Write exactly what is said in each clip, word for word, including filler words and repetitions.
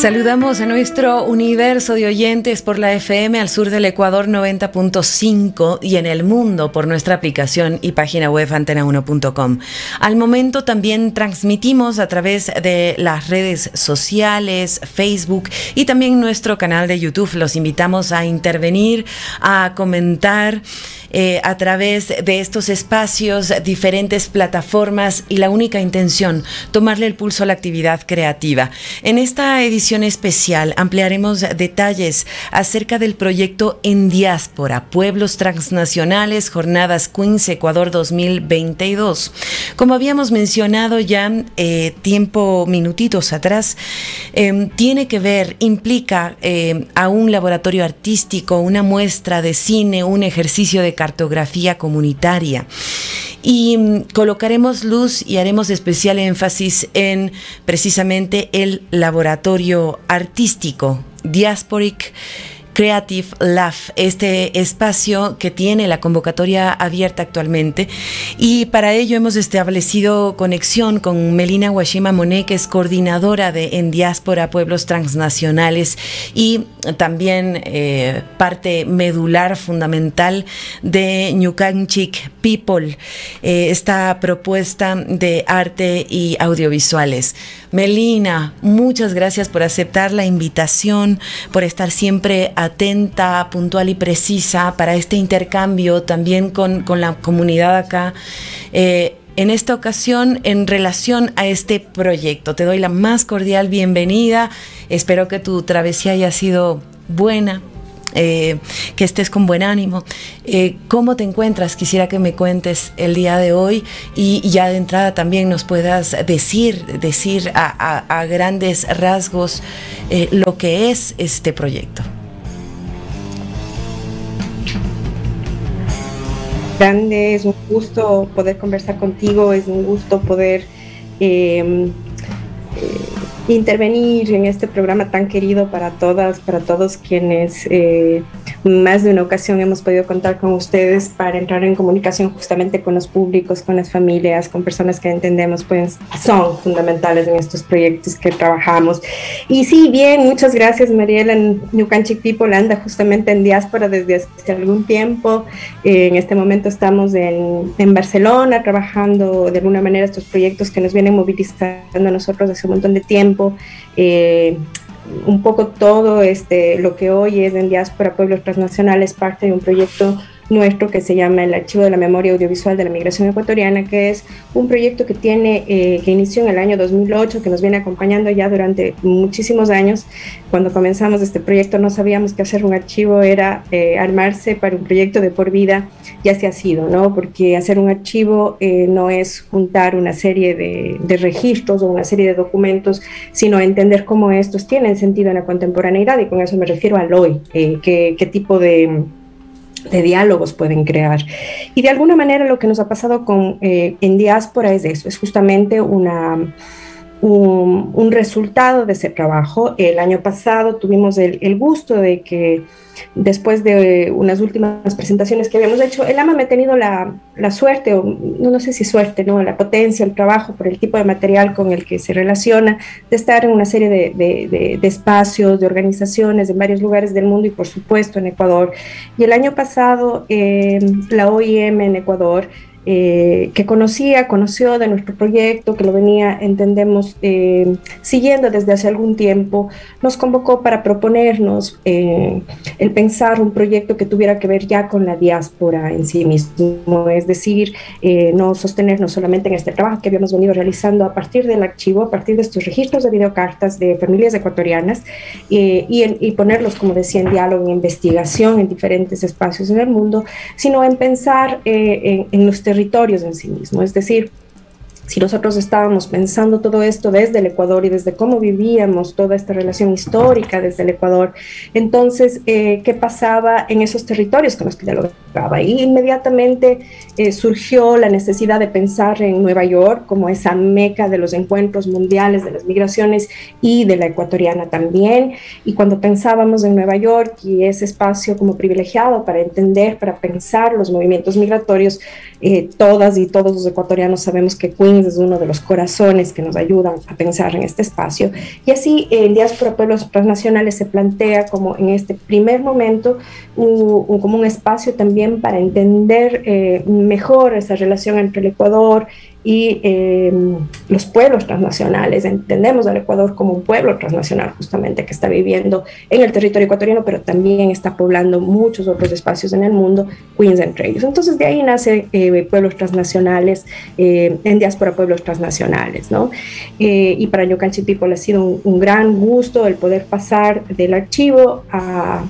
Saludamos a nuestro universo de oyentes por la F M al sur del Ecuador noventa punto cinco y en el mundo por nuestra aplicación y página web antena uno punto com. Al momento también transmitimos a través de las redes sociales, Facebook y también nuestro canal de YouTube. Los invitamos a intervenir, a comentar eh, a través de estos espacios, diferentes plataformas y la única intención, tomarle el pulso a la actividad creativa. En esta edición especial ampliaremos detalles acerca del proyecto En Diáspora, Pueblos Transnacionales, Jornadas Queens Ecuador dos mil veintidós. Como habíamos mencionado ya eh, tiempo, minutitos atrás, eh, tiene que ver, implica eh, a un laboratorio artístico, una muestra de cine, un ejercicio de cartografía comunitaria. Y um, colocaremos luz y haremos especial énfasis en precisamente el laboratorio artístico Diasporic Creative Lab, este espacio que tiene la convocatoria abierta actualmente, y para ello hemos establecido conexión con Melina Washima Monet, que es coordinadora de En Diáspora Pueblos Transnacionales y también eh, parte medular fundamental de Ñukanchik People, eh, esta propuesta de arte y audiovisuales. Melina, muchas gracias por aceptar la invitación, por estar siempre atenta, puntual y precisa para este intercambio también con, con la comunidad acá. Eh, en esta ocasión, en relación a este proyecto, te doy la más cordial bienvenida. Espero que tu travesía haya sido buena. Eh, que estés con buen ánimo. Eh, ¿Cómo te encuentras? Quisiera que me cuentes el día de hoy y, y ya de entrada también nos puedas decir, decir a, a, a grandes rasgos eh, lo que es este proyecto. Grande, es un gusto poder conversar contigo, es un gusto poder eh, eh, intervenir en este programa tan querido para todas, para todos quienes eh, más de una ocasión hemos podido contar con ustedes para entrar en comunicación justamente con los públicos, con las familias, con personas que entendemos pues son fundamentales en estos proyectos que trabajamos. Y sí, bien, muchas gracias, Mariela. Ñukanchik People anda justamente en diáspora desde hace algún tiempo. Eh, en este momento estamos en, en Barcelona trabajando de alguna manera estos proyectos que nos vienen movilizando a nosotros hace un montón de tiempo. Eh, un poco todo este, lo que hoy es En Diáspora Pueblos Transnacionales, parte de un proyecto nuestro que se llama el Archivo de la Memoria Audiovisual de la Migración Ecuatoriana, que es un proyecto que tiene eh, que inició en el año dos mil ocho, que nos viene acompañando ya durante muchísimos años. Cuando comenzamos este proyecto no sabíamos que hacer un archivo era eh, armarse para un proyecto de por vida, ya se ha sido, ¿no? Porque hacer un archivo eh, no es juntar una serie de, de registros o una serie de documentos, sino entender cómo estos tienen sentido en la contemporaneidad, y con eso me refiero al hoy, eh, qué, qué tipo de de diálogos pueden crear. Y de alguna manera lo que nos ha pasado con eh, En Diáspora es eso, es justamente una, un, un resultado de ese trabajo. El año pasado tuvimos el, el gusto de que después de unas últimas presentaciones que habíamos hecho, el AMAM ha tenido la, la suerte, o no, no sé si suerte, ¿no? La potencia, el trabajo por el tipo de material con el que se relaciona, de estar en una serie de, de, de, de espacios, de organizaciones en varios lugares del mundo y por supuesto en Ecuador. Y el año pasado eh, la O I M en Ecuador, Eh, que conocía, conoció de nuestro proyecto, que lo venía, entendemos, eh, siguiendo desde hace algún tiempo, nos convocó para proponernos eh, el pensar un proyecto que tuviera que ver ya con la diáspora en sí mismo, es decir, eh, no sostenernos solamente en este trabajo que habíamos venido realizando a partir del archivo, a partir de estos registros de videocartas de familias ecuatorianas, eh, y, en, y ponerlos, como decía, en diálogo, en investigación en diferentes espacios en el mundo, sino en pensar eh, en, en los territorios en sí mismo. Es decir, si nosotros estábamos pensando todo esto desde el Ecuador y desde cómo vivíamos toda esta relación histórica desde el Ecuador, entonces, eh, ¿qué pasaba en esos territorios con los que dialogábamos? Y inmediatamente eh, surgió la necesidad de pensar en Nueva York como esa meca de los encuentros mundiales de las migraciones y de la ecuatoriana también. Y cuando pensábamos en Nueva York y ese espacio como privilegiado para entender, para pensar los movimientos migratorios, eh, todas y todos los ecuatorianos sabemos que Queens es uno de los corazones que nos ayudan a pensar en este espacio. Y así eh, en Diáspora Pueblos Transnacionales se plantea como en este primer momento un, un, como un espacio también para entender eh, mejor esa relación entre el Ecuador y eh, los pueblos transnacionales. Entendemos al Ecuador como un pueblo transnacional justamente que está viviendo en el territorio ecuatoriano, pero también está poblando muchos otros espacios en el mundo, Queens entre ellos. Entonces de ahí nace eh, Pueblos Transnacionales, eh, en Diáspora Pueblos Transnacionales, ¿no? Eh, y para New Country People ha sido un, un gran gusto el poder pasar del archivo a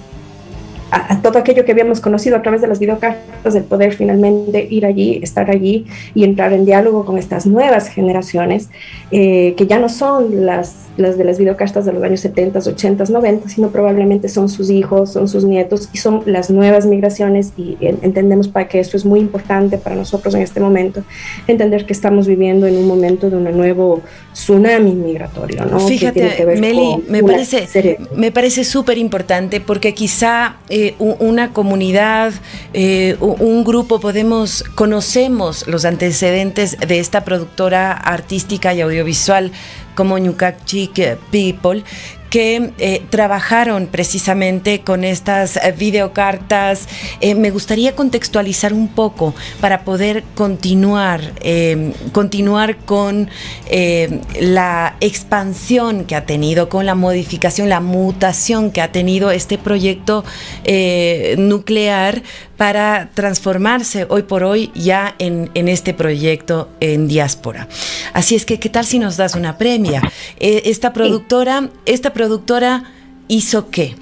A, a todo aquello que habíamos conocido a través de las videocartas, el poder finalmente ir allí, estar allí y entrar en diálogo con estas nuevas generaciones, eh, que ya no son las, las de las videocartas de los años setenta, ochenta, noventa, sino probablemente son sus hijos, son sus nietos y son las nuevas migraciones. Y entendemos para que esto es muy importante para nosotros en este momento, entender que estamos viviendo en un momento de un nuevo tsunami migratorio, ¿no? Fíjate, Meli, me parece, me parece súper importante porque quizá eh, una comunidad, eh, un grupo, podemos, conocemos los antecedentes de esta productora artística y audiovisual como New Country People, que eh, trabajaron precisamente con estas eh, videocartas. Eh, me gustaría contextualizar un poco para poder continuar, eh, continuar con eh, la expansión que ha tenido, con la modificación, la mutación que ha tenido este proyecto eh, nuclear para transformarse hoy por hoy ya en, en este proyecto en diáspora. Así es que, ¿qué tal si nos das una premia? Eh, esta productora, esta productora hizo qué?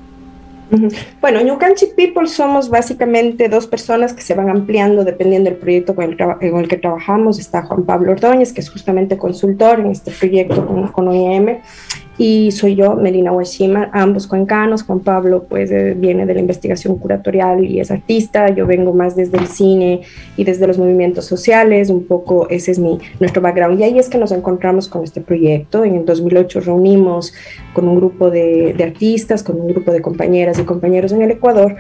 Bueno, New Country People somos básicamente dos personas que se van ampliando dependiendo del proyecto con el, con el que trabajamos. Está Juan Pablo Ordóñez, que es justamente consultor en este proyecto con, con O I M, y soy yo, Melina Washima, ambos cuencanos. Juan Pablo pues eh, viene de la investigación curatorial y es artista. Yo vengo más desde el cine y desde los movimientos sociales, un poco ese es mi, nuestro background. Y ahí es que nos encontramos con este proyecto. En el dos mil ocho reunimos con un grupo de, de artistas, con un grupo de compañeras y compañeros en el Ecuador,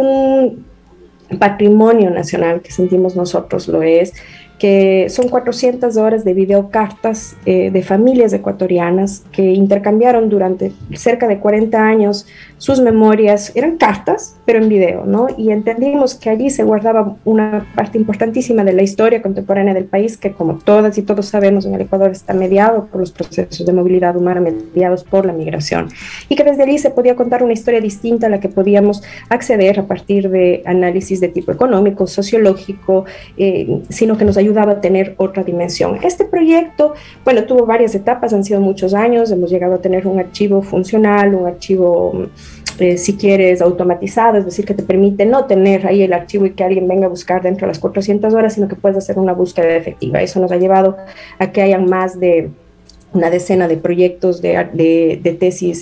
un patrimonio nacional que sentimos nosotros lo es, que son cuatrocientas horas de videocartas eh, de familias ecuatorianas que intercambiaron durante cerca de cuarenta años sus memorias. Eran cartas, pero en video, ¿no? Y entendimos que allí se guardaba una parte importantísima de la historia contemporánea del país, que como todas y todos sabemos en el Ecuador está mediado por los procesos de movilidad humana, mediados por la migración, y que desde allí se podía contar una historia distinta a la que podíamos acceder a partir de análisis de tipo económico, sociológico, eh, sino que nos ayudaba ayudaba a tener otra dimensión. Este proyecto, bueno, tuvo varias etapas, han sido muchos años, hemos llegado a tener un archivo funcional, un archivo, eh, si quieres, automatizado, es decir, que te permite no tener ahí el archivo y que alguien venga a buscar dentro de las cuatrocientas horas, sino que puedes hacer una búsqueda efectiva. Eso nos ha llevado a que hayan más de una decena de proyectos de, de, de tesis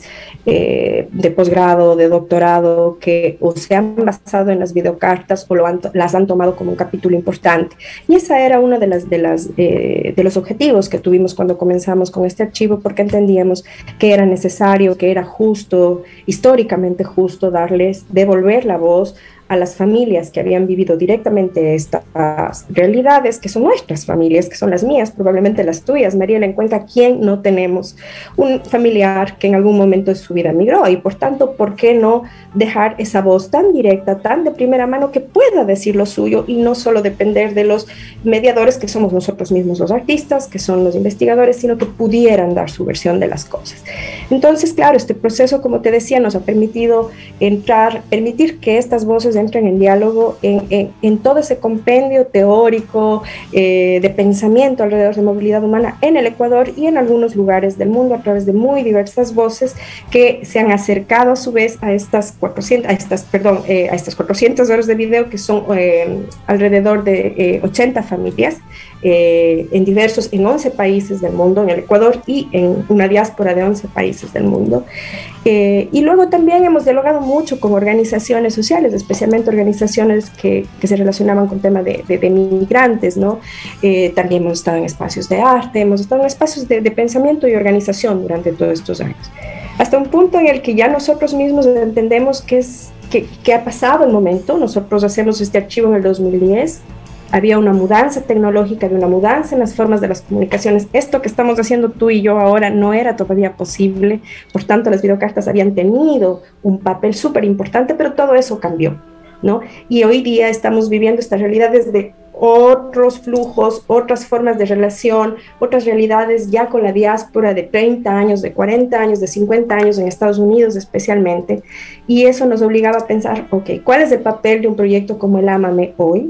eh, de posgrado, de doctorado, que o se han basado en las videocartas o lo han, las han tomado como un capítulo importante. Y esa era uno de, las, de, las, eh, de los objetivos que tuvimos cuando comenzamos con este archivo, porque entendíamos que era necesario, que era justo, históricamente justo, darles, devolver la voz a las familias que habían vivido directamente estas realidades, que son nuestras familias, que son las mías, probablemente las tuyas, Mariela, en Cuenca. ¿Quién no tenemos un familiar que en algún momento de su vida migró? Y por tanto, ¿por qué no dejar esa voz tan directa, tan de primera mano, que pueda decir lo suyo y no solo depender de los mediadores que somos nosotros mismos, los artistas, que son los investigadores, sino que pudieran dar su versión de las cosas? Entonces, claro, este proceso, como te decía, nos ha permitido entrar, permitir que estas voces entren en diálogo en, en, en todo ese compendio teórico eh, de pensamiento alrededor de movilidad humana en el Ecuador y en algunos lugares del mundo, a través de muy diversas voces que se han acercado a su vez a estas cuatrocientas, a estas, perdón, eh, a estas cuatrocientas horas de video, que son eh, alrededor de eh, ochenta familias eh, en diversos, en once países del mundo, en el Ecuador y en una diáspora de once países del mundo. Eh, y luego también hemos dialogado mucho con organizaciones sociales, especialmente organizaciones que, que se relacionaban con temas de, de, de migrantes, ¿no? Eh, también hemos estado en espacios de arte, hemos estado en espacios de, de pensamiento y organización durante todos estos años. Hasta un punto en el que ya nosotros mismos entendemos que, es, que, que ha pasado el momento. Nosotros hacemos este archivo en el dos mil diez, había una mudanza tecnológica, había una mudanza en las formas de las comunicaciones. Esto que estamos haciendo tú y yo ahora no era todavía posible, por tanto las videocartas habían tenido un papel súper importante, pero todo eso cambió, ¿no? Y hoy día estamos viviendo esta realidad desde otros flujos, otras formas de relación, otras realidades ya con la diáspora de treinta años, de cuarenta años, de cincuenta años en Estados Unidos especialmente, y eso nos obligaba a pensar, ok, ¿cuál es el papel de un proyecto como el Ámame hoy?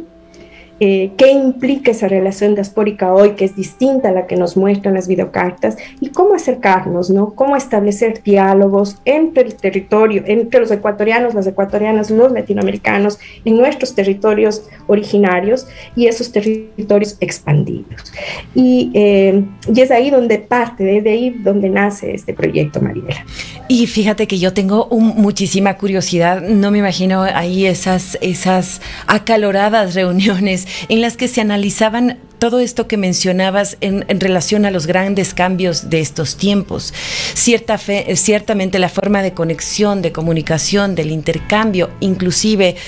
Eh, qué implica esa relación diaspórica hoy, que es distinta a la que nos muestran las videocartas, y cómo acercarnos, ¿no? Cómo establecer diálogos entre el territorio, entre los ecuatorianos, las ecuatorianas, los latinoamericanos, en nuestros territorios originarios y esos territorios expandidos. Y, eh, y es ahí donde parte, desde ahí donde nace este proyecto, Mariela. Y fíjate que yo tengo un, muchísima curiosidad, no me imagino ahí esas, esas acaloradas reuniones en las que se analizaban todo esto que mencionabas en, en relación a los grandes cambios de estos tiempos. Cierta fe, ciertamente la forma de conexión, de comunicación, del intercambio, inclusive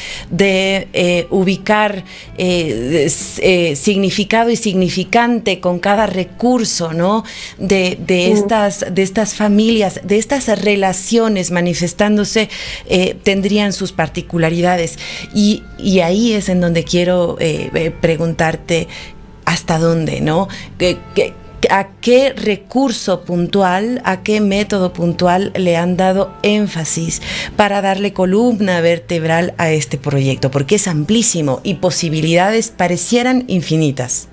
de eh, ubicar eh, eh, significado y significante con cada recurso, ¿no? De, de, estas, de estas familias, de estas relaciones manifestándose, eh, tendrían sus particularidades. Y, y ahí es en donde quiero eh, eh, preguntarte, ¿hasta dónde, no? ¿Qué, qué, ¿A qué recurso puntual, a qué método puntual le han dado énfasis para darle columna vertebral a este proyecto? Porque es amplísimo y posibilidades parecieran infinitas.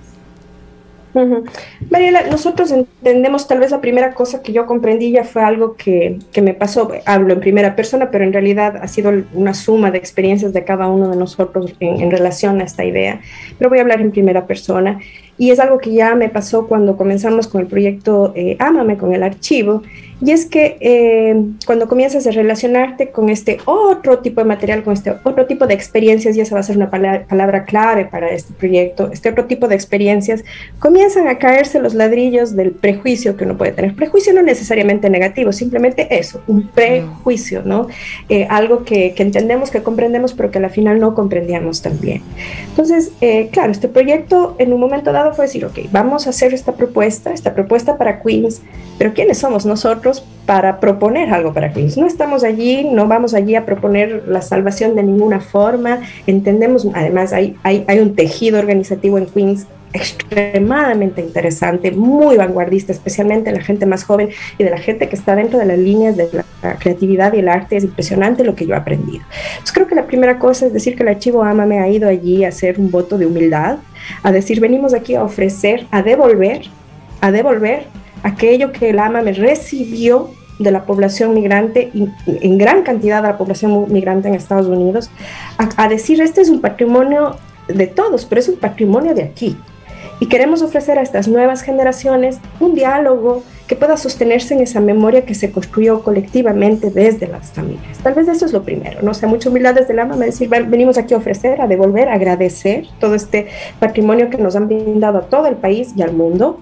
Uh-huh. Mariela, nosotros entendemos, tal vez la primera cosa que yo comprendí ya fue algo que, que me pasó, hablo en primera persona, pero en realidad ha sido una suma de experiencias de cada uno de nosotros en, en relación a esta idea, pero voy a hablar en primera persona, y es algo que ya me pasó cuando comenzamos con el proyecto eh, Ámame, con el archivo, y es que eh, cuando comienzas a relacionarte con este otro tipo de material, con este otro tipo de experiencias, y esa va a ser una palabra, palabra clave para este proyecto, este otro tipo de experiencias, comienzan a caerse los ladrillos del prejuicio que uno puede tener. Prejuicio no necesariamente negativo, simplemente eso, un prejuicio, ¿no? Eh, algo que, que entendemos, que comprendemos, pero que al final no comprendíamos tan bien. Entonces, eh, claro, este proyecto en un momento dado fue decir, ok, vamos a hacer esta propuesta, esta propuesta para Queens, pero ¿quiénes somos nosotros para proponer algo para Queens? No estamos allí, no vamos allí a proponer la salvación de ninguna forma. Entendemos, además hay, hay, hay un tejido organizativo en Queens extremadamente interesante, muy vanguardista, especialmente la gente más joven y de la gente que está dentro de las líneas de la creatividad y el arte. Es impresionante lo que yo he aprendido. Entonces creo que la primera cosa es decir que el archivo Ámame ha ido allí a hacer un voto de humildad, a decir, venimos aquí a ofrecer, a devolver, a devolver aquello que el Ámame recibió de la población migrante, y en gran cantidad de la población migrante en Estados Unidos, a, a decir, este es un patrimonio de todos, pero es un patrimonio de aquí. Y queremos ofrecer a estas nuevas generaciones un diálogo que pueda sostenerse en esa memoria que se construyó colectivamente desde las familias. Tal vez eso es lo primero, ¿no? O sea, mucha humildad desde el Ámame, decir, venimos aquí a ofrecer, a devolver, a agradecer todo este patrimonio que nos han brindado a todo el país y al mundo.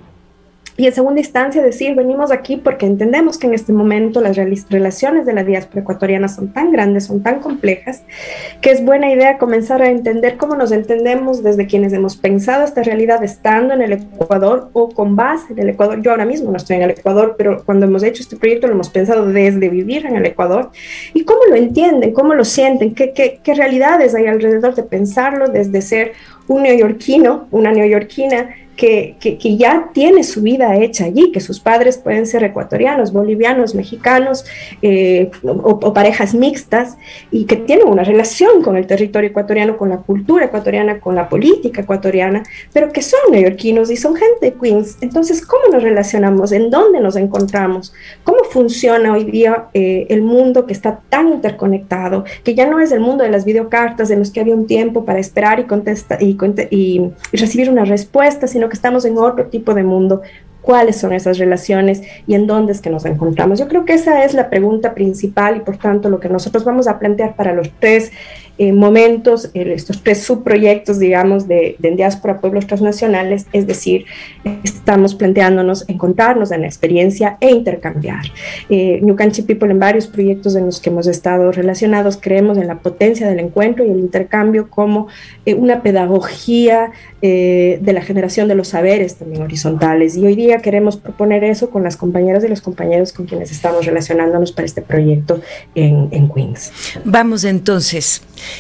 Y en segunda instancia decir, venimos aquí porque entendemos que en este momento las relaciones de la diáspora ecuatoriana son tan grandes, son tan complejas, que es buena idea comenzar a entender cómo nos entendemos desde quienes hemos pensado esta realidad estando en el Ecuador o con base en el Ecuador. Yo ahora mismo no estoy en el Ecuador, pero cuando hemos hecho este proyecto lo hemos pensado desde vivir en el Ecuador. ¿Y cómo lo entienden? ¿Cómo lo sienten? ¿Qué, qué, qué realidades hay alrededor de pensarlo desde ser un neoyorquino, una neoyorquina, Que, que, que ya tiene su vida hecha allí, que sus padres pueden ser ecuatorianos, bolivianos, mexicanos eh, o, o parejas mixtas, y que tienen una relación con el territorio ecuatoriano, con la cultura ecuatoriana, con la política ecuatoriana, pero que son neoyorquinos y son gente de Queens. Entonces, ¿cómo nos relacionamos? ¿En dónde nos encontramos? ¿Cómo funciona hoy día eh, el mundo que está tan interconectado, que ya no es el mundo de las videocartas en los que había un tiempo para esperar y, contestar, y, y, y recibir una respuesta, sino sino que estamos en otro tipo de mundo. ¿Cuáles son esas relaciones y en dónde es que nos encontramos? Yo creo que esa es la pregunta principal y por tanto lo que nosotros vamos a plantear para los tres eh, momentos, eh, estos tres subproyectos, digamos, de, de Diáspora Pueblos Transnacionales, es decir, estamos planteándonos encontrarnos en la experiencia e intercambiar. Eh, Ñucanchi People, en varios proyectos en los que hemos estado relacionados, creemos en la potencia del encuentro y el intercambio como eh, una pedagogía eh, de la generación de los saberes también horizontales, y hoy día queremos proponer eso con las compañeras y los compañeros con quienes estamos relacionándonos para este proyecto en, en Queens. Vamos entonces,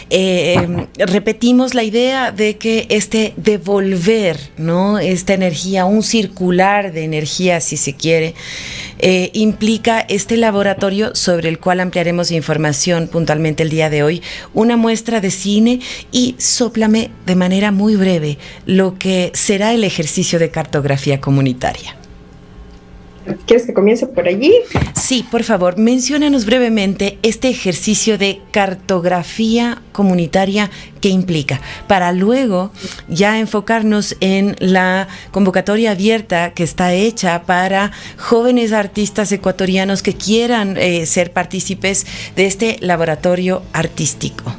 eh, repetimos la idea de que este devolver, ¿no?, esta energía, un circular de energía, si se quiere, eh, implica este laboratorio sobre el cual ampliaremos información puntualmente el día de hoy, una muestra de cine, y sóplame de manera muy breve lo que será el ejercicio de cartografía comunitaria. ¿Quieres que comience por allí? Sí, por favor, menciónanos brevemente este ejercicio de cartografía comunitaria que implica, para luego ya enfocarnos en la convocatoria abierta que está hecha para jóvenes artistas ecuatorianos que quieran eh, ser partícipes de este laboratorio artístico.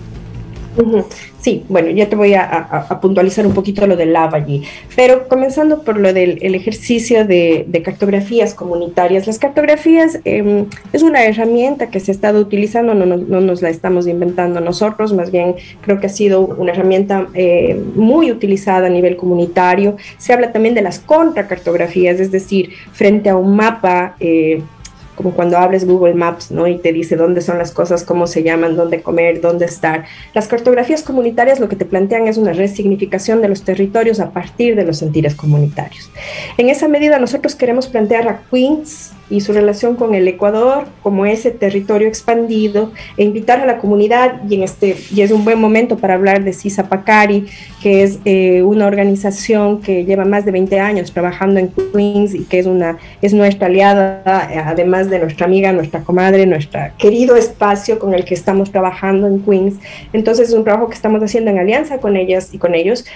Uh-huh. Sí, bueno, ya te voy a, a, a puntualizar un poquito lo del lab allí, pero comenzando por lo del el ejercicio de, de cartografías comunitarias. Las cartografías eh, es una herramienta que se ha estado utilizando, no, no, no nos la estamos inventando nosotros, más bien creo que ha sido una herramienta eh, muy utilizada a nivel comunitario. Se habla también de las contracartografías, es decir, frente a un mapa, eh, como cuando hables Google Maps, ¿no?, y te dice dónde son las cosas, cómo se llaman, dónde comer, dónde estar. Las cartografías comunitarias lo que te plantean es una resignificación de los territorios a partir de los sentires comunitarios. En esa medida nosotros queremos plantear a Queens y su relación con el Ecuador como ese territorio expandido, e invitar a la comunidad, y, en este, y es un buen momento para hablar de Sisa Pacari, que es eh, una organización que lleva más de veinte años trabajando en Queens y que es, una, es nuestra aliada, además de nuestra amiga, nuestra comadre, nuestro querido espacio con el que estamos trabajando en Queens. Entonces es un trabajo que estamos haciendo en alianza con ellas y con ellos,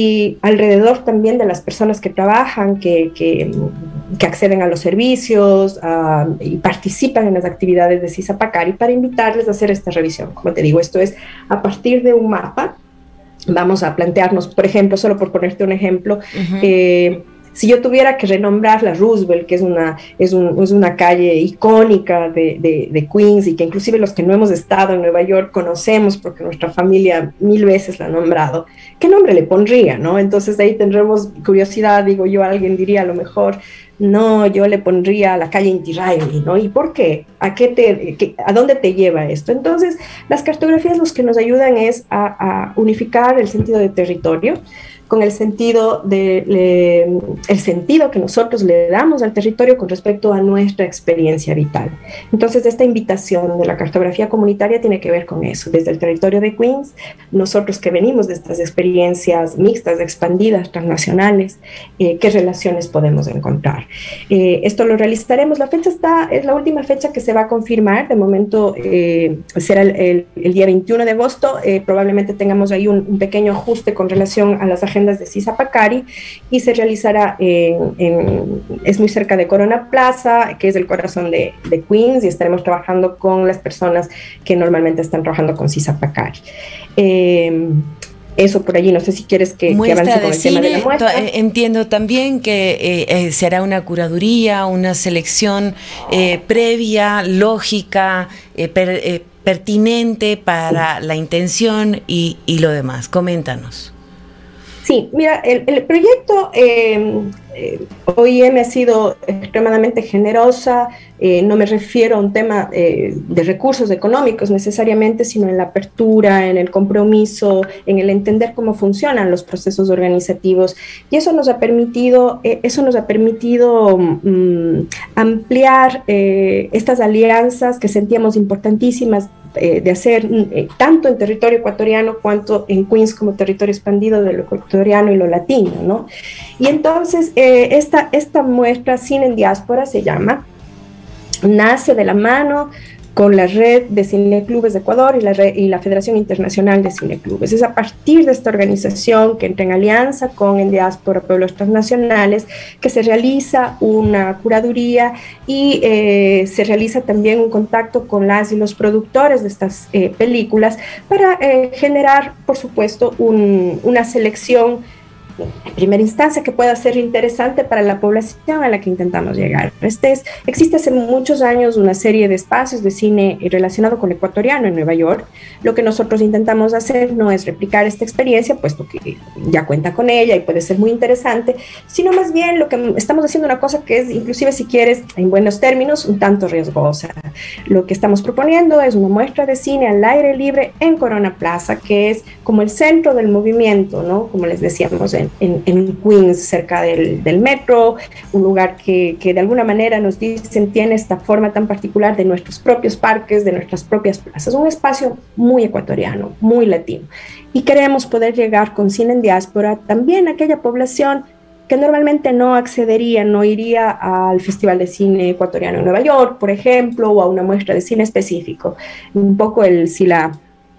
y alrededor también de las personas que trabajan, que, que, que acceden a los servicios, Uh, y participan en las actividades de Sisa Pacari, para invitarles a hacer esta revisión. Como te digo, esto es a partir de un mapa. Vamos a plantearnos, por ejemplo, solo por ponerte un ejemplo, uh-huh. eh, si yo tuviera que renombrar la Roosevelt, que es una, es un, es una calle icónica de, de, de Queens, y que inclusive los que no hemos estado en Nueva York conocemos porque nuestra familia mil veces la ha nombrado, ¿qué nombre le pondría, no? Entonces ahí tendremos curiosidad, digo yo, alguien diría a lo mejor, no, yo le pondría la calle Inti Raymi, ¿no? ¿Y por qué? ¿A, qué te, qué, ¿A dónde te lleva esto? Entonces, las cartografías los que nos ayudan es a, a unificar el sentido de territorio con el sentido, de, le, el sentido que nosotros le damos al territorio con respecto a nuestra experiencia vital. Entonces, esta invitación de la cartografía comunitaria tiene que ver con eso. Desde el territorio de Queens, nosotros que venimos de estas experiencias mixtas, expandidas, transnacionales, eh, ¿qué relaciones podemos encontrar? Eh, esto lo realizaremos, la fecha está, es la última fecha que se va a confirmar, de momento eh, será el, el, el día veintiuno de agosto, eh, probablemente tengamos ahí un, un pequeño ajuste con relación a las agendas de Sisa Pacari, y se realizará en, en, es muy cerca de Corona Plaza, que es el corazón de, de Queens, y estaremos trabajando con las personas que normalmente están trabajando con Sisa Pacari. Eh, Eso por allí, no sé si quieres que, que avance con el cine, tema de la muestra. Entiendo también que eh, eh, se hará una curaduría, una selección eh, previa, lógica, eh, per, eh, pertinente para la intención y, y lo demás. Coméntanos. Sí, mira, el, el proyecto eh, eh, O I M ha sido extremadamente generosa, eh, no me refiero a un tema eh, de recursos económicos necesariamente, sino en la apertura, en el compromiso, en el entender cómo funcionan los procesos organizativos, y eso nos ha permitido, eh, eso nos ha permitido um, ampliar eh, estas alianzas que sentíamos importantísimas Eh, de hacer eh, tanto en territorio ecuatoriano cuanto en Queens como territorio expandido de lo ecuatoriano y lo latino, ¿no? Y entonces eh, esta, esta muestra Cine en Diáspora se llama, nace de la mano con la Red de Cineclubes de Ecuador y la, red, y la Federación Internacional de Cineclubes. Es a partir de esta organización que entra en alianza con En Diáspora Pueblos Transnacionales que se realiza una curaduría y eh, se realiza también un contacto con las y los productores de estas eh, películas para eh, generar, por supuesto, un, una selección en primera instancia que pueda ser interesante para la población a la que intentamos llegar. Este es, existe hace muchos años una serie de espacios de cine relacionado con el ecuatoriano en Nueva York. Lo que nosotros intentamos hacer no es replicar esta experiencia, puesto que ya cuenta con ella y puede ser muy interesante, sino más bien lo que estamos haciendo una cosa que es, inclusive si quieres, en buenos términos, un tanto riesgosa. Lo que estamos proponiendo es una muestra de cine al aire libre en Corona Plaza, que es como el centro del movimiento, ¿no? Como les decíamos en En, en Queens, cerca del, del metro, un lugar que, que de alguna manera nos dicen tiene esta forma tan particular de nuestros propios parques, de nuestras propias plazas, un espacio muy ecuatoriano, muy latino. Y queremos poder llegar con Cine en Diáspora también a aquella población que normalmente no accedería, no iría al Festival de Cine Ecuatoriano en Nueva York, por ejemplo, o a una muestra de cine específico. Un poco el si la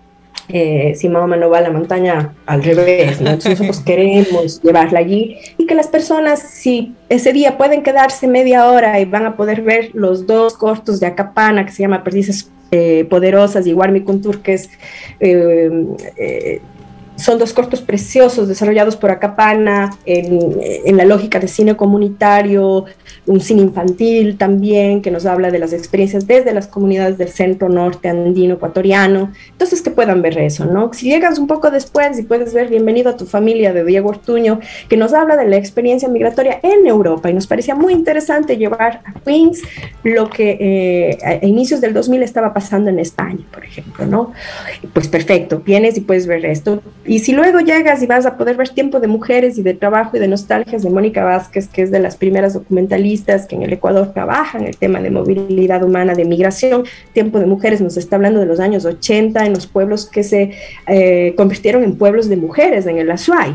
Eh, si Mahoma no va a la montaña, al revés, ¿no? Entonces nosotros queremos llevarla allí y que las personas, si ese día pueden quedarse media hora y van a poder ver los dos cortos de Acapana, que se llama Perdices eh, Poderosas, y Warmi Kuntur, que es eh, eh, son dos cortos preciosos desarrollados por Acapana en, en la lógica de cine comunitario, un cine infantil también que nos habla de las experiencias desde las comunidades del centro norte andino ecuatoriano. Entonces que puedan ver eso, ¿no? Si llegas un poco después y puedes ver Bienvenido a tu familia de Diego Ortuño, que nos habla de la experiencia migratoria en Europa, y nos parecía muy interesante llevar a Queens lo que eh, a inicios del dos mil estaba pasando en España, por ejemplo, ¿no? Pues perfecto, vienes y puedes ver esto. Y si luego llegas y vas a poder ver Tiempo de Mujeres y de Trabajo y de Nostalgias de Mónica Vázquez, que es de las primeras documentalistas que en el Ecuador trabajan el tema de movilidad humana, de migración. Tiempo de Mujeres nos está hablando de los años ochenta en los pueblos que se eh, convirtieron en pueblos de mujeres en el Azuay.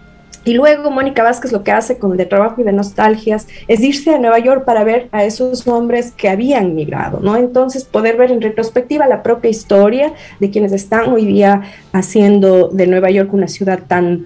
Y luego Mónica Vázquez lo que hace con De Trabajo y de Nostalgias es irse a Nueva York para ver a esos hombres que habían migrado, ¿no? Entonces poder ver en retrospectiva la propia historia de quienes están hoy día haciendo de Nueva York una ciudad tan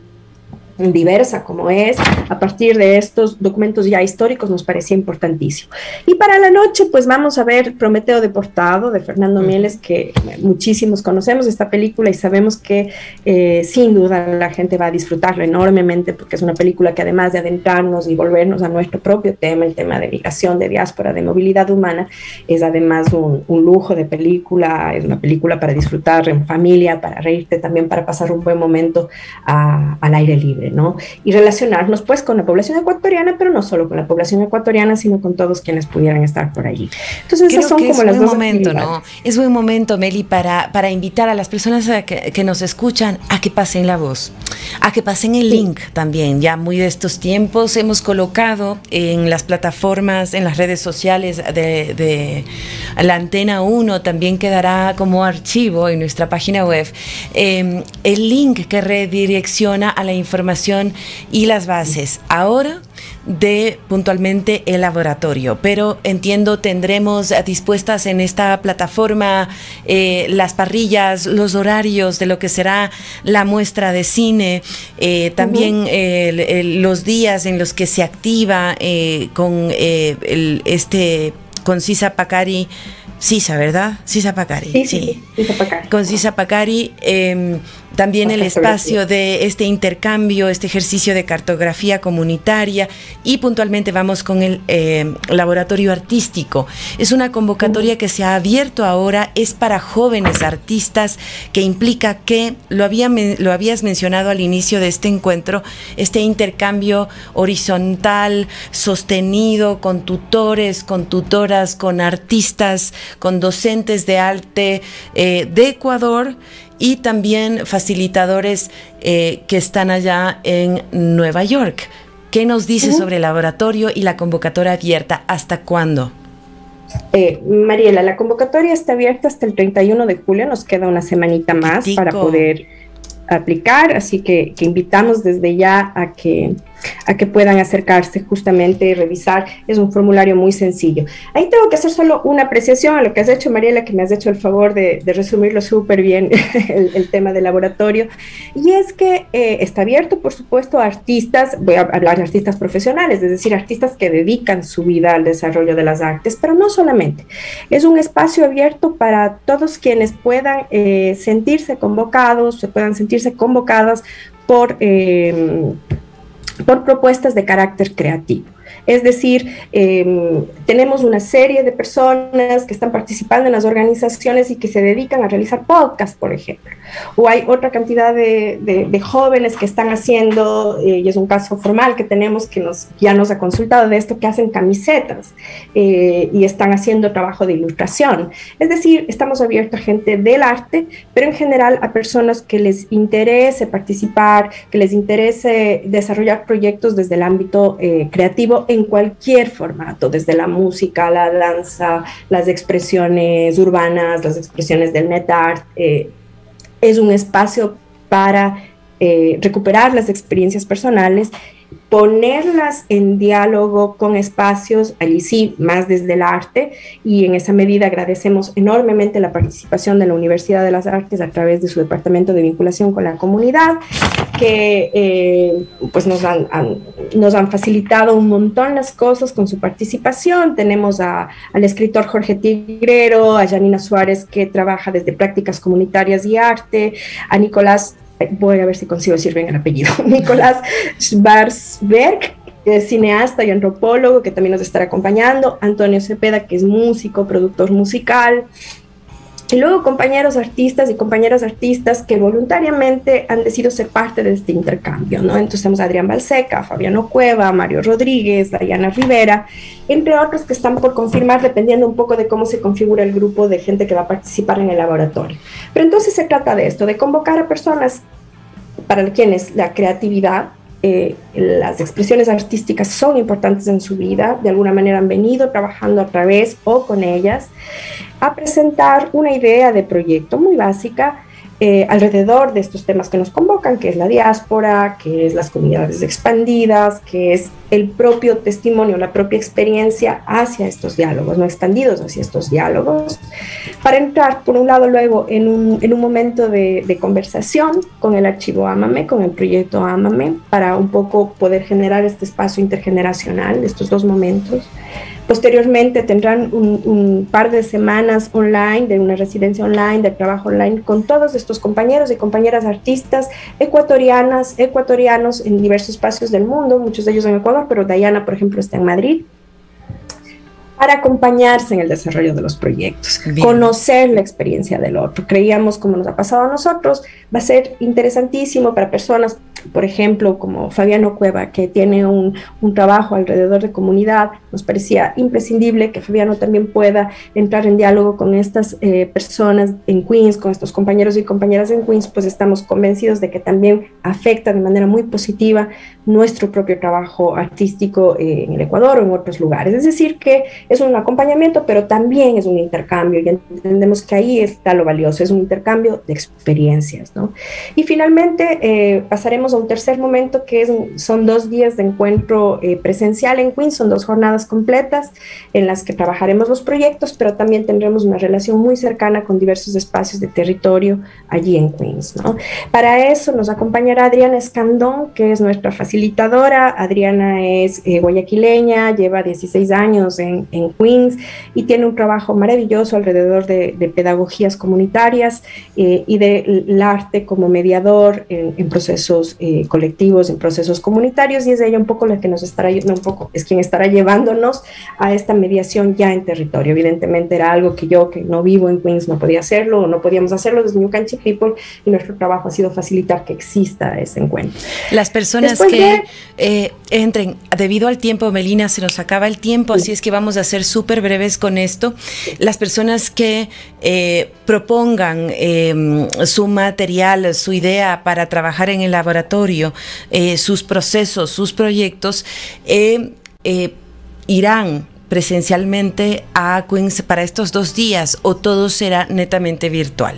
diversa como es, a partir de estos documentos ya históricos, nos parecía importantísimo. Y para la noche pues vamos a ver Prometeo Deportado de Fernando Mieles, que muchísimos conocemos esta película y sabemos que eh, sin duda la gente va a disfrutarlo enormemente, porque es una película que además de adentrarnos y volvernos a nuestro propio tema, el tema de migración, de diáspora, de movilidad humana, es además un, un lujo de película, es una película para disfrutar en familia, para reírte, también para pasar un buen momento a, al aire libre, ¿no? Y relacionarnos pues con la población ecuatoriana, pero no solo con la población ecuatoriana, sino con todos quienes pudieran estar por allí. Entonces creo esas son que como es las buen dos momento, actividades. ¿no? Es buen momento, Meli, para, para invitar a las personas a que, que nos escuchan a que pasen la voz, a que pasen el sí. link también. Ya muy de estos tiempos hemos colocado en las plataformas, en las redes sociales de, de la Antena uno, también quedará como archivo en nuestra página web, eh, el link que redirecciona a la información y las bases ahora de puntualmente el laboratorio, pero entiendo tendremos dispuestas en esta plataforma eh, las parrillas, los horarios de lo que será la muestra de cine, eh, también uh-huh. el, el, los días en los que se activa eh, con eh, el, este con Sisa Pacari, Sisa, ¿verdad? Sisa Pacari, sí, sí, sí. Sisa Pacari. Con Sisa Pacari, eh, también el espacio de este intercambio, este ejercicio de cartografía comunitaria, y puntualmente vamos con el eh, laboratorio artístico. Es una convocatoria que se ha abierto ahora, es para jóvenes artistas, que implica que, lo, había, lo habías mencionado al inicio de este encuentro, este intercambio horizontal, sostenido, con tutores, con tutoras, con artistas, con docentes de arte eh, de Ecuador, y también facilitadores eh, que están allá en Nueva York. ¿Qué nos dice uh-huh. sobre el laboratorio y la convocatoria abierta? ¿Hasta cuándo? Eh, Mariela, la convocatoria está abierta hasta el treinta y uno de julio, nos queda una semanita más Pitico. para poder aplicar, así que, que invitamos desde ya a que a que puedan acercarse justamente y revisar. Es un formulario muy sencillo. Ahí tengo que hacer solo una apreciación a lo que has hecho, Mariela, que me has hecho el favor de, de resumirlo súper bien, el, el tema del laboratorio, y es que eh, está abierto, por supuesto, a artistas, voy a hablar de artistas profesionales, es decir, artistas que dedican su vida al desarrollo de las artes, pero no solamente. Es un espacio abierto para todos quienes puedan eh, sentirse convocados, se puedan sentirse convocadas por... Eh, por propuestas de carácter creativo. Es decir, eh, tenemos una serie de personas que están participando en las organizaciones y que se dedican a realizar podcasts, por ejemplo. O hay otra cantidad de, de, de jóvenes que están haciendo, eh, y es un caso formal que tenemos que nos, ya nos ha consultado de esto, que hacen camisetas eh, y están haciendo trabajo de ilustración. Es decir, estamos abiertos a gente del arte, pero en general a personas que les interese participar, que les interese desarrollar proyectos desde el ámbito eh, creativo en cualquier formato, desde la música, la danza, las expresiones urbanas, las expresiones del net art. Eh, es un espacio para eh, recuperar las experiencias personales, ponerlas en diálogo con espacios, allí sí, más desde el arte, y en esa medida agradecemos enormemente la participación de la Universidad de las Artes a través de su Departamento de Vinculación con la Comunidad, que eh, pues nos han, han, nos han facilitado un montón las cosas con su participación. Tenemos a, al escritor Jorge Tigrero, a Janina Suárez, que trabaja desde prácticas comunitarias y arte, a Nicolás, voy a ver si consigo decir bien el apellido, Nicolás Schwarzberg, que es cineasta y antropólogo, que también nos estará acompañando, Antonio Cepeda, que es músico, productor musical, y luego compañeros artistas y compañeras artistas que voluntariamente han decidido ser parte de este intercambio, ¿no? Entonces tenemos a Adrián Balseca, Fabiano Cueva, Mario Rodríguez, Dayana Rivera, entre otros que están por confirmar, dependiendo un poco de cómo se configura el grupo de gente que va a participar en el laboratorio. Pero entonces se trata de esto, de convocar a personas para quienes la creatividad, eh, las expresiones artísticas son importantes en su vida, de alguna manera han venido trabajando a través o con ellas, a presentar una idea de proyecto muy básica eh, alrededor de estos temas que nos convocan, que es la diáspora, que es las comunidades expandidas, que es el propio testimonio, la propia experiencia hacia estos diálogos, no expandidos hacia estos diálogos, para entrar, por un lado, luego en un, en un momento de, de conversación con el archivo Ámame, con el proyecto Ámame, para un poco poder generar este espacio intergeneracional, estos dos momentos. Posteriormente tendrán un, un par de semanas online, de una residencia online, de trabajo online, con todos estos compañeros y compañeras artistas ecuatorianas, ecuatorianos en diversos espacios del mundo, muchos de ellos en Ecuador, pero Dayana, por ejemplo, está en Madrid, para acompañarse en el desarrollo de los proyectos, bien, conocer la experiencia del otro. Creíamos, como nos ha pasado a nosotros, va a ser interesantísimo para personas, por ejemplo, como Fabiano Cueva, que tiene un, un trabajo alrededor de comunidad. Nos parecía imprescindible que Fabiano también pueda entrar en diálogo con estas eh, personas en Queens, con estos compañeros y compañeras en Queens, pues estamos convencidos de que también afecta de manera muy positiva nuestro propio trabajo artístico eh, en el Ecuador o en otros lugares. Es decir, que es un acompañamiento, pero también es un intercambio, y entendemos que ahí está lo valioso, es un intercambio de experiencias, ¿no? Y finalmente eh, pasaremos a un tercer momento, que es, son dos días de encuentro eh, presencial en Queens, son dos jornadas completas en las que trabajaremos los proyectos, pero también tendremos una relación muy cercana con diversos espacios de territorio allí en Queens, ¿no? Para eso nos acompañará Adriana Escandón, que es nuestra facilitadora. Adriana es eh, guayaquileña, lleva dieciséis años en, en Queens y tiene un trabajo maravilloso alrededor de, de pedagogías comunitarias eh, y del arte como mediador en, en procesos eh, colectivos, en procesos comunitarios, y es ella un poco la que nos estará, no un poco, es quien estará llevándonos a esta mediación ya en territorio. Evidentemente era algo que yo, que no vivo en Queens, no podía hacerlo, o no podíamos hacerlo desde New Country People, y nuestro trabajo ha sido facilitar que exista ese encuentro. Las personas Después que de, eh, entren, debido al tiempo, Melina, se nos acaba el tiempo, sí. Así es que vamos a ser súper breves con esto. Las personas que eh, propongan eh, su material, su idea para trabajar en el laboratorio, eh, sus procesos, sus proyectos, eh, eh, irán presencialmente a Queens para estos dos días, o todo será netamente virtual.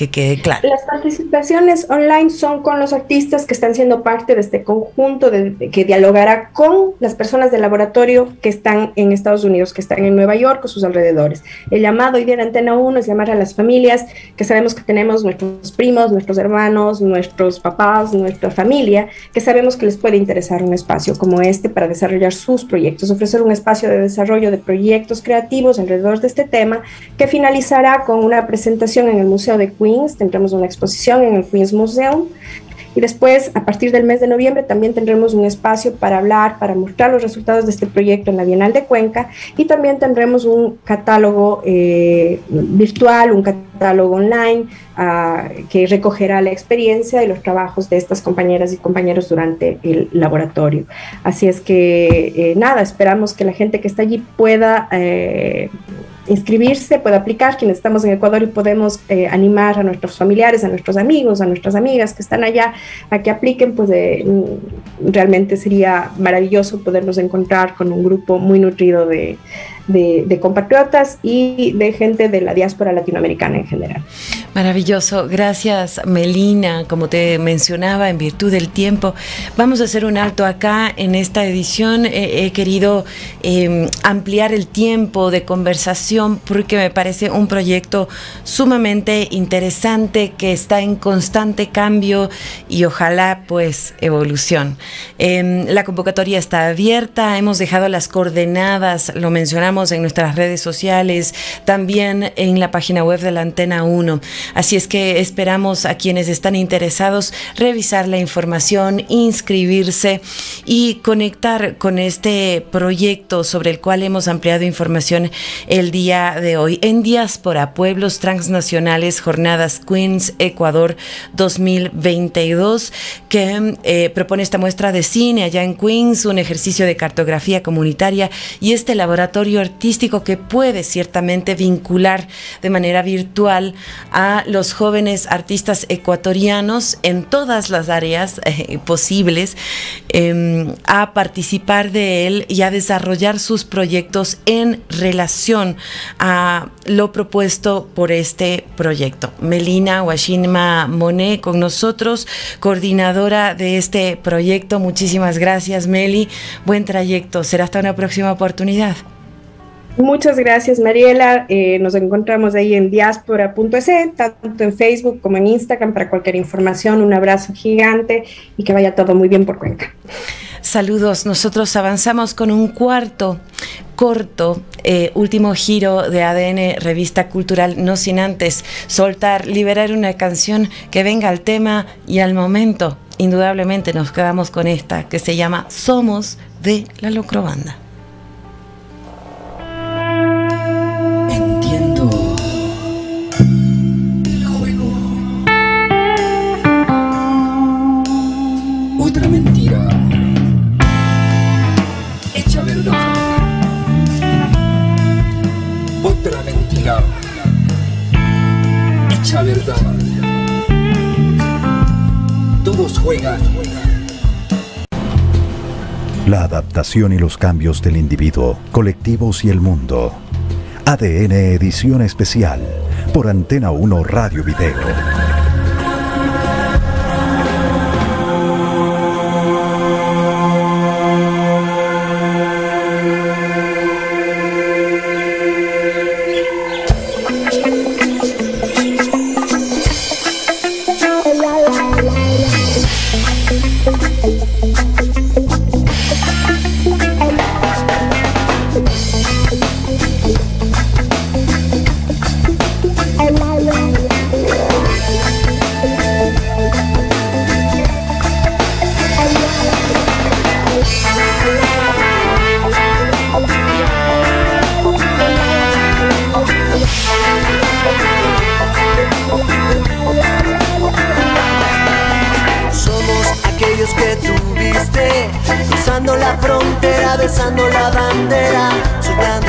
que quede claro. Las participaciones online son con los artistas que están siendo parte de este conjunto de, de, que dialogará con las personas del laboratorio que están en Estados Unidos, que están en Nueva York o sus alrededores. El llamado hoy día en Antena uno es llamar a las familias que sabemos que tenemos nuestros primos, nuestros hermanos, nuestros papás, nuestra familia, que sabemos que les puede interesar un espacio como este para desarrollar sus proyectos, ofrecer un espacio de desarrollo de proyectos creativos alrededor de este tema, que finalizará con una presentación en el Museo de Queens. Tendremos una exposición en el Queens Museum. Y después, a partir del mes de noviembre, también tendremos un espacio para hablar, para mostrar los resultados de este proyecto en la Bienal de Cuenca, y también tendremos un catálogo eh, virtual, un catálogo online, uh, que recogerá la experiencia y los trabajos de estas compañeras y compañeros durante el laboratorio. Así es que, eh, nada, esperamos que la gente que está allí pueda eh, inscribirse, puede aplicar, quienes estamos en Ecuador, y podemos eh, animar a nuestros familiares, a nuestros amigos, a nuestras amigas que están allá a que apliquen. Pues eh, realmente sería maravilloso podernos encontrar con un grupo muy nutrido de, de, de compatriotas y de gente de la diáspora latinoamericana en general. Maravilloso, gracias Melina. Como te mencionaba, en virtud del tiempo, vamos a hacer un alto acá en esta edición. Eh, he querido eh, ampliar el tiempo de conversación porque me parece un proyecto sumamente interesante que está en constante cambio y ojalá pues evolución. Eh, la convocatoria está abierta, hemos dejado las coordenadas, lo mencionamos en nuestras redes sociales, también en la página web de la Antena uno. Así es que esperamos a quienes están interesados revisar la información, inscribirse y conectar con este proyecto sobre el cual hemos ampliado información el día de hoy. En Diáspora, Pueblos Transnacionales, Jornadas Queens, Ecuador dos mil veintidós, que eh, propone esta muestra de cine allá en Queens, un ejercicio de cartografía comunitaria y este laboratorio artístico que puede ciertamente vincular de manera virtual a los jóvenes artistas ecuatorianos en todas las áreas eh, posibles eh, a participar de él y a desarrollar sus proyectos en relación a lo propuesto por este proyecto. Melina Washima Monet con nosotros, coordinadora de este proyecto. Muchísimas gracias, Meli. Buen trayecto. Será hasta una próxima oportunidad. Muchas gracias, Mariela. Eh, nos encontramos ahí en diáspora punto es, tanto en Facebook como en Instagram, para cualquier información. Un abrazo gigante y que vaya todo muy bien por Cuenca. Saludos. Nosotros avanzamos con un cuarto corto, eh, último giro de A D N Revista Cultural, no sin antes soltar, liberar una canción que venga al tema y al momento. Indudablemente nos quedamos con esta que se llama Somos, de la Locrobanda. Otra mentira hecha verdad. Otra mentira hecha verdad. Todos juegan. La adaptación y los cambios del individuo, colectivos y el mundo. A D N Edición Especial por Antena uno Radio Video. Que tuviste, cruzando la frontera, besando la bandera, soñando